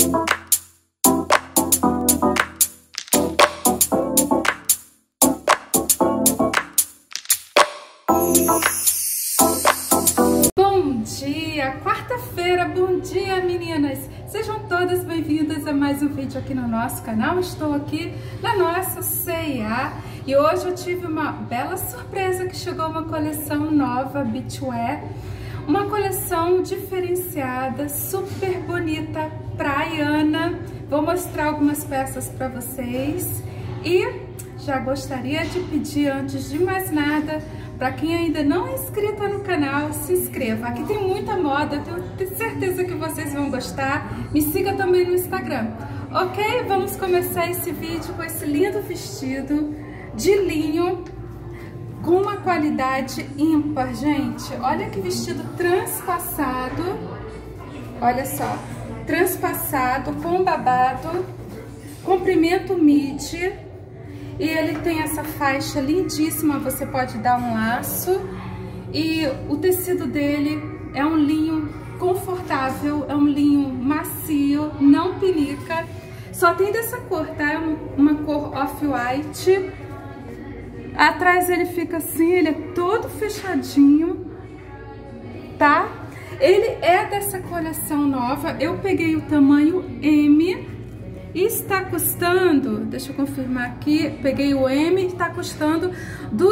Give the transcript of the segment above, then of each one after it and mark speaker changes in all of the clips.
Speaker 1: Bom dia, quarta-feira, bom dia meninas! Sejam todas bem-vindas a mais um vídeo aqui no nosso canal. Estou aqui na nossa C&A e hoje eu tive uma bela surpresa que chegou uma coleção nova, beachwear, uma coleção diferenciada, super bonita, praiana. Vou mostrar algumas peças para vocês e já gostaria de pedir, antes de mais nada, para quem ainda não é inscrito no canal, se inscreva. Aqui tem muita moda, eu tenho certeza que vocês vão gostar. Me siga também no Instagram. Ok? Vamos começar esse vídeo com esse lindo vestido de linho com uma qualidade ímpar, gente. Olha que vestido transpassado. Olha só, transpassado com babado, comprimento midi. E ele tem essa faixa lindíssima, você pode dar um laço. E o tecido dele é um linho confortável, é um linho macio, não pinica. Só tem dessa cor, tá? É uma cor off-white. Atrás ele fica assim, ele é todo fechadinho, tá? Ele é dessa coleção nova, eu peguei o tamanho M. E está custando, deixa eu confirmar aqui, peguei o M, está custando R$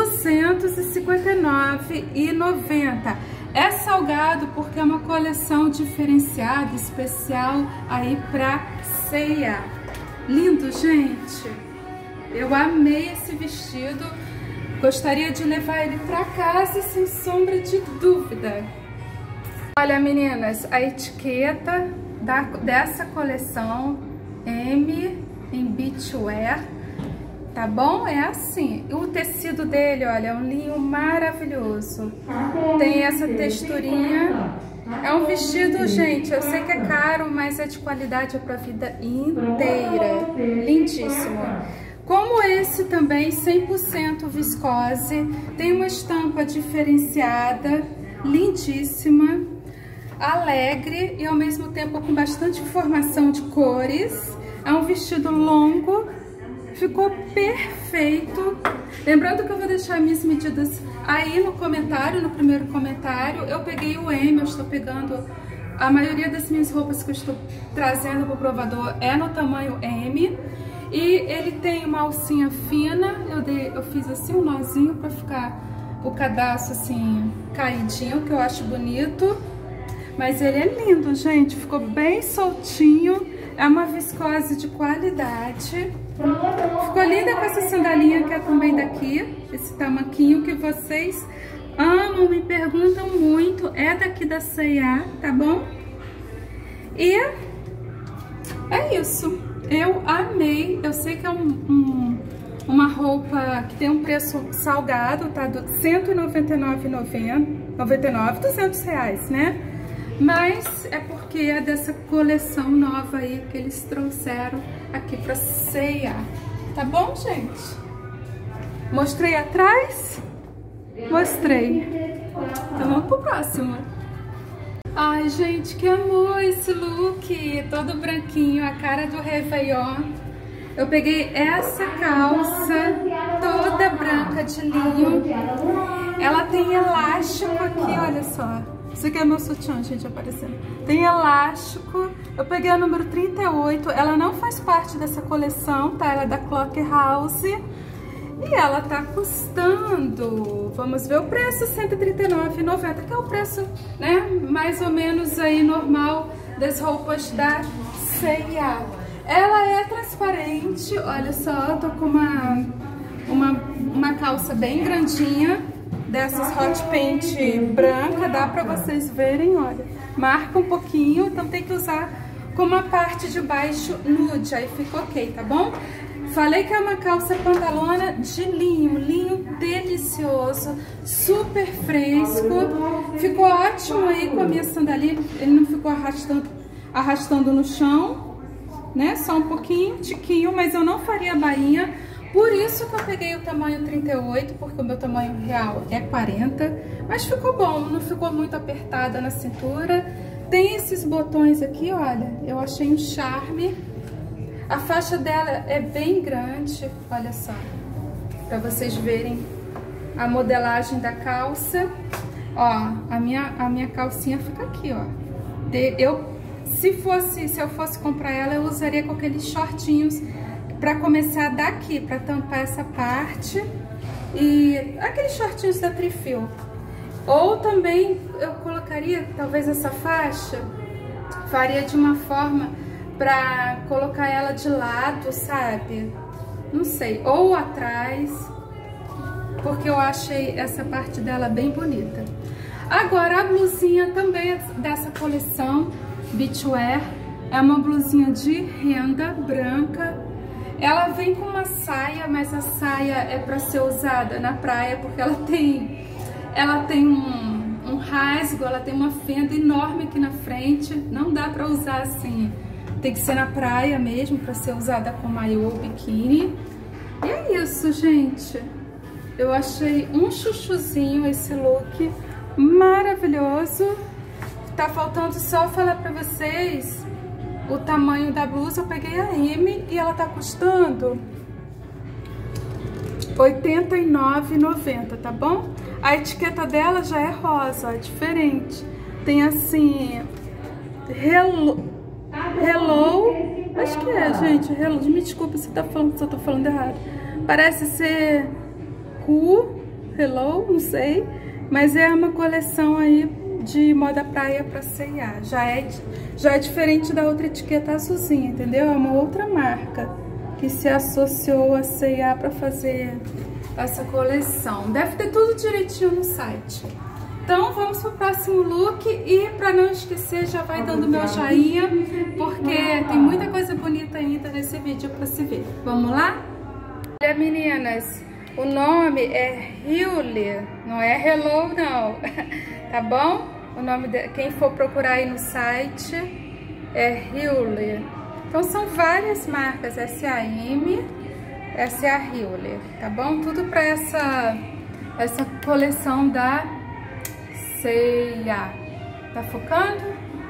Speaker 1: 259,90. É salgado porque é uma coleção diferenciada, especial aí pra C&A. Lindo, gente! Eu amei esse vestido, gostaria de levar ele pra casa sem sombra de dúvida. Olha, meninas, a etiqueta dessa coleção M em beachwear, tá bom? É assim. O tecido dele, olha, é um linho maravilhoso. Tem essa texturinha. É um vestido, gente, eu sei que é caro, mas é de qualidade pra vida inteira. Lindíssimo. Como esse também, 100% viscose. Tem uma estampa diferenciada, lindíssima, alegre e ao mesmo tempo com bastante informação de cores. É um vestido longo, ficou perfeito. Lembrando que eu vou deixar minhas medidas aí no comentário, no primeiro comentário. Eu peguei o M, eu estou pegando a maioria das minhas roupas que eu estou trazendo para o provador é no tamanho M. E ele tem uma alcinha fina, eu fiz assim um nozinho para ficar o cadastro assim caidinho, que eu acho bonito. Mas ele é lindo, gente, ficou bem soltinho, é uma viscose de qualidade. Ficou linda com essa sandalinha que é também daqui, esse tamanquinho que vocês amam, me perguntam muito, é daqui da C&A, tá bom? E é isso, eu amei, eu sei que é uma roupa que tem um preço salgado, tá? R$ 199,90, 200 reais, né? Mas é porque é dessa coleção nova aí que eles trouxeram aqui pra C&A. Tá bom, gente? Mostrei atrás? Mostrei. Então vamos pro próximo. Ai, gente, que amor esse look! Todo branquinho, a cara do Réveillon. Eu peguei essa calça toda branca de linho. Ela tem elástico aqui, olha só. Isso aqui é meu sutiã, gente, aparecendo. Tem elástico. Eu peguei a número 38. Ela não faz parte dessa coleção, tá? Ela é da Clock House. E ela tá custando, vamos ver o preço, R$ 139,90, que é o preço, né, mais ou menos aí normal das roupas da C&A. Ela é transparente, olha só, eu tô com uma calça bem grandinha, dessas hot paint branca, dá pra vocês verem, olha, marca um pouquinho, então tem que usar com uma parte de baixo nude, aí fica ok, tá bom? Falei que é uma calça pantalona de linho, linho delicioso, super fresco, ficou ótimo aí com a minha sandalinha, ele não ficou arrastando no chão, né, só um pouquinho, tiquinho, mas eu não faria bainha. Por isso que eu peguei o tamanho 38, porque o meu tamanho real é 40, mas ficou bom, não ficou muito apertada na cintura, Tem esses botões aqui, olha, eu achei um charme. A faixa dela é bem grande, olha só, para vocês verem a modelagem da calça. Ó, a minha calcinha fica aqui, ó. Se eu fosse comprar ela, eu usaria com aqueles shortinhos para começar daqui, para tampar essa parte. E aqueles shortinhos da Trifil. Ou também eu colocaria, talvez essa faixa, faria de uma forma pra colocar ela de lado, sabe? Não sei, ou atrás, porque eu achei essa parte dela bem bonita. Agora, a blusinha também é dessa coleção Beachwear. É uma blusinha de renda branca. Ela vem com uma saia, mas a saia é para ser usada na praia, porque ela tem um rasgo, ela tem uma fenda enorme aqui na frente. Não dá para usar assim, tem que ser na praia mesmo, para ser usada com maiô, biquíni. E é isso, gente. Eu achei um chuchuzinho esse look maravilhoso. Tá faltando só falar para vocês o tamanho da blusa. Eu peguei a M e ela tá custando R$ 89,90, tá bom? A etiqueta dela já é rosa, ó, diferente. Tem assim, hello, acho que é, gente, hello, me desculpa se eu tô falando errado. Parece ser hello, não sei, mas é uma coleção aí de moda praia pra C&A. Já é diferente da outra etiqueta azulzinha, entendeu? É uma outra marca que se associou a C&A pra fazer essa coleção. Deve ter tudo direitinho no site. Então vamos pro próximo look e para não esquecer, já vai dando meu joinha, porque tem muita coisa bonita ainda nesse vídeo para se ver. Vamos lá? Olha, meninas, o nome é Hyule, não é Hello não, tá bom? O nome de quem for procurar aí no site é Hyule. Então são várias marcas, S.A.M, essa é a Hyule, tá bom? Tudo para essa coleção da C&A. Tá focando?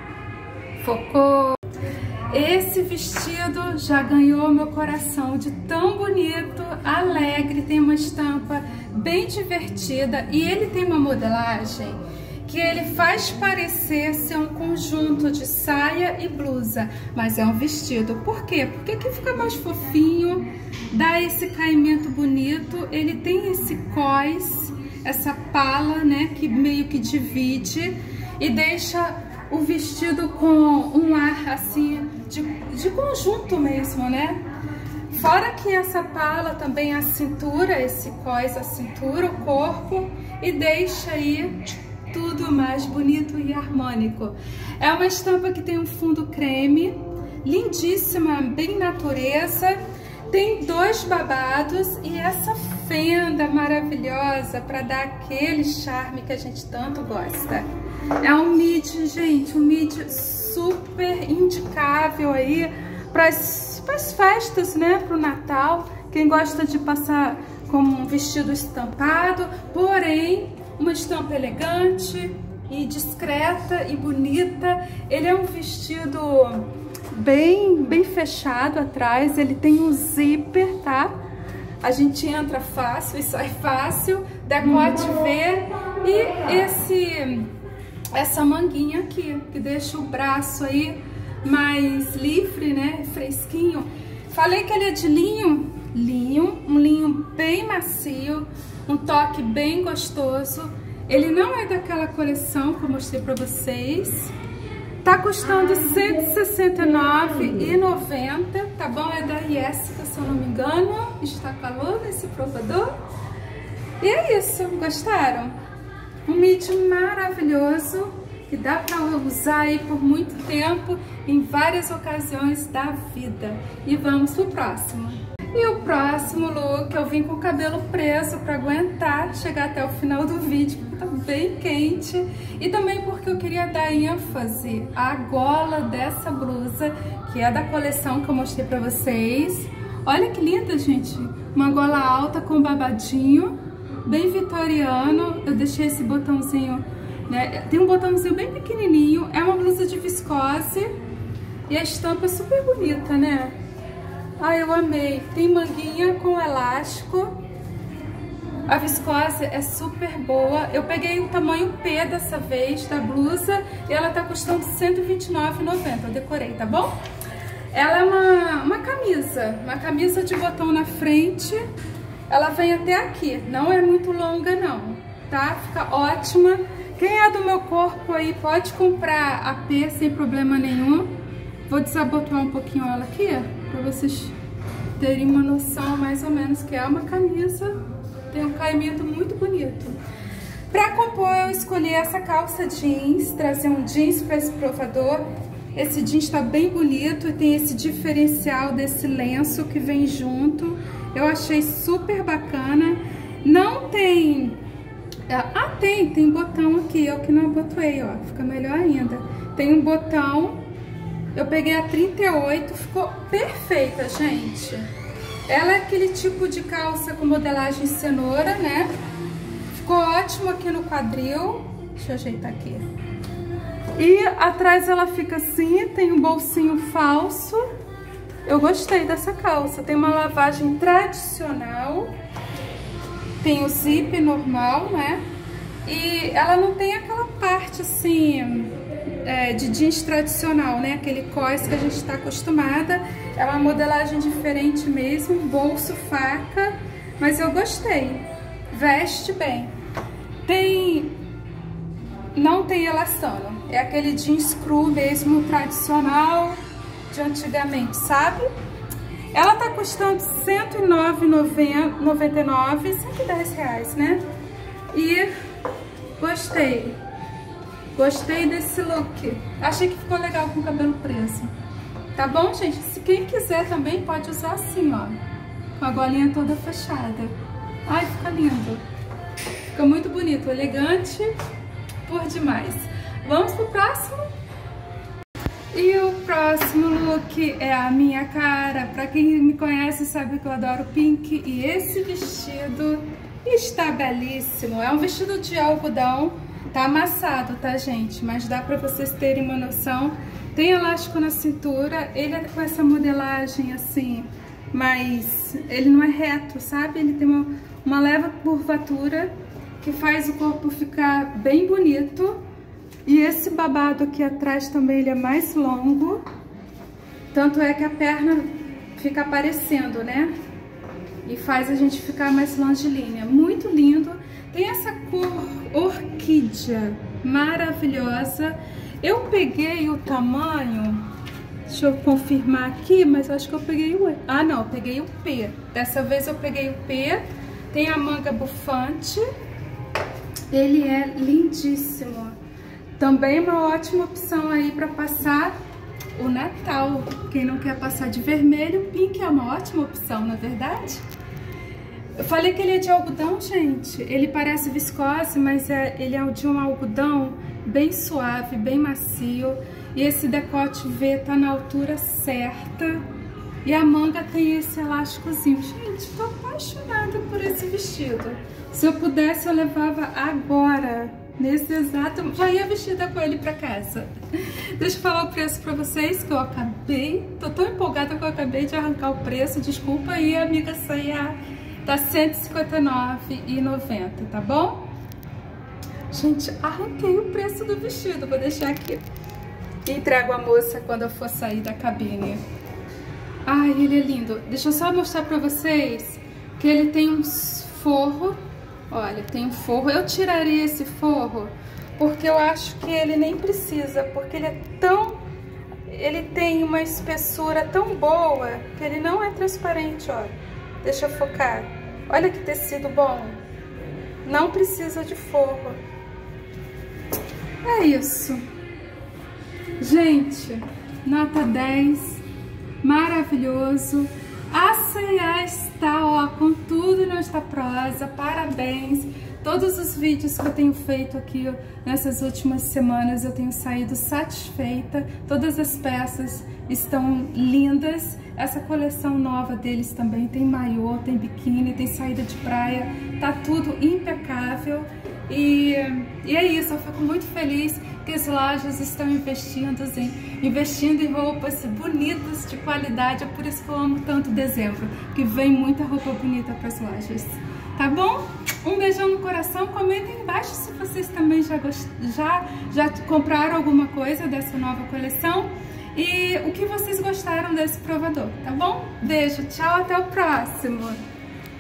Speaker 1: Focou! Esse vestido já ganhou meu coração de tão bonito, alegre, tem uma estampa bem divertida e ele tem uma modelagem que ele faz parecer ser um conjunto de saia e blusa, mas é um vestido. Por quê? Porque aqui fica mais fofinho, dá esse caimento bonito, ele tem esse cós, essa pala, né, que meio que divide e deixa o vestido com um ar assim de conjunto mesmo, né? Fora que essa pala também a cintura, esse cós, a cintura, o corpo, e deixa aí tudo mais bonito e harmônico. É uma estampa que tem um fundo creme, lindíssima, bem natureza. Tem dois babados e essa fenda maravilhosa para dar aquele charme que a gente tanto gosta. É um midi, gente, um midi super indicável aí para as festas, né? Para o Natal. Quem gosta de passar como um vestido estampado, porém uma estampa elegante e discreta e bonita. Ele é um vestido bem fechado atrás, ele tem um zíper, tá? A gente entra fácil e sai fácil, decote V e essa manguinha aqui, que deixa o braço aí mais livre, né? Fresquinho. Falei que ele é de linho, um linho bem macio, um toque bem gostoso. Ele não é daquela coleção que eu mostrei pra vocês. Tá custando R$ 169,90, tá bom? É da Jéssica, se eu não me engano. Está calor nesse provador. E é isso, gostaram? Um midi maravilhoso, que dá pra usar aí por muito tempo, em várias ocasiões da vida. E vamos pro próximo. E o próximo look, eu vim com o cabelo preso para aguentar chegar até o final do vídeo, porque tá bem quente. E também porque eu queria dar ênfase à gola dessa blusa, que é da coleção que eu mostrei para vocês. Olha que linda, gente! Uma gola alta com babadinho, bem vitoriano. Eu deixei esse botãozinho né? Tem um botãozinho bem pequenininho, é uma blusa de viscose e a estampa é super bonita, né? Ai, eu amei. Tem manguinha com elástico. A viscose é super boa. Eu peguei o tamanho P dessa vez da blusa e ela tá custando R$129,90. Eu decorei, tá bom? Ela é uma camisa de botão na frente. Ela vem até aqui, não é muito longa não, tá? Fica ótima. Quem é do meu corpo aí pode comprar a P sem problema nenhum. Vou desabotoar um pouquinho ela aqui, pra vocês terem uma noção mais ou menos que é uma camisa. Tem um caimento muito bonito. Pra compor, eu escolhi essa calça jeans, trazer um jeans para esse provador. Esse jeans tá bem bonito e tem esse diferencial desse lenço que vem junto. Eu achei super bacana. Não tem... tem botão aqui, eu que não abotoei, ó. Fica melhor ainda. Tem um botão. Eu peguei a 38, ficou perfeita, gente. Ela é aquele tipo de calça com modelagem cenoura, né? Ficou ótimo aqui no quadril. Deixa eu ajeitar aqui. E atrás ela fica assim, tem um bolsinho falso. Eu gostei dessa calça. Tem uma lavagem tradicional. Tem o zip normal, né? E ela não tem aquela parte assim... de jeans tradicional, né? Aquele cós que a gente está acostumada. É uma modelagem diferente mesmo, bolso, faca, mas eu gostei. Veste bem. Não tem elastano. É aquele jeans cru mesmo, tradicional, de antigamente, sabe? Ela tá custando R$109,99, R$110, né? E gostei. Gostei desse look. Achei que ficou legal com o cabelo preso. Tá bom, gente? Se quem quiser também pode usar assim, ó. Com a golinha toda fechada. Ai, fica lindo. Fica muito bonito, elegante por demais. Vamos pro próximo? E o próximo look é a minha cara. Pra quem me conhece sabe que eu adoro pink. E esse vestido está belíssimo. É um vestido de algodão. Tá amassado, tá, gente? Mas dá pra vocês terem uma noção. Tem elástico na cintura. Ele é com essa modelagem assim, mas ele não é reto, sabe? Ele tem uma leve curvatura que faz o corpo ficar bem bonito. E esse babado aqui atrás também ele é mais longo. Tanto é que a perna fica aparecendo, né? E faz a gente ficar mais longilínea. Muito lindo. Tem essa cor orquídea maravilhosa. Eu peguei o tamanho, deixa eu confirmar aqui, mas eu acho que eu peguei o... Ah, não, eu peguei o P. Dessa vez eu peguei o P. Tem a manga bufante. Ele é lindíssimo. Também uma ótima opção aí para passar o Natal. Quem não quer passar de vermelho, pink é uma ótima opção, não é verdade? Eu falei que ele é de algodão, gente. Ele parece viscose, mas ele é de um algodão bem suave, bem macio. E esse decote V tá na altura certa. E a manga tem esse elásticozinho. Gente, tô apaixonada por esse vestido. Se eu pudesse, eu levava agora. Nesse exato... Já ia vestida com ele pra casa. Deixa eu falar o preço pra vocês, que eu acabei... Tô tão empolgada que eu acabei de arrancar o preço. Desculpa aí, amiga Sayá. Tá R$159,90, tá bom? Gente, arranquei o preço do vestido. Vou deixar aqui. Entrego a moça quando eu for sair da cabine. Ai, ele é lindo. Deixa eu só mostrar pra vocês que ele tem um forro. Olha, tem um forro. Eu tiraria esse forro porque eu acho que ele nem precisa, porque ele é tão... Ele tem uma espessura tão boa que ele não é transparente, olha. Deixa eu focar. Olha que tecido bom. Não precisa de forro. É isso. Gente, nota 10. Maravilhoso. A C&A está, ó, com tudo nesta prosa. Parabéns. Todos os vídeos que eu tenho feito aqui nessas últimas semanas eu tenho saído satisfeita. Todas as peças estão lindas. Essa coleção nova deles também tem maiô, tem biquíni, tem saída de praia. Tá tudo impecável. E é isso, eu fico muito feliz que as lojas estão investindo em roupas bonitas, de qualidade. É por isso que eu amo tanto dezembro, que vem muita roupa bonita para as lojas. Tá bom? Um beijão no coração, comentem embaixo se vocês também já compraram alguma coisa dessa nova coleção e o que vocês gostaram desse provador, tá bom? Beijo, tchau, até o próximo!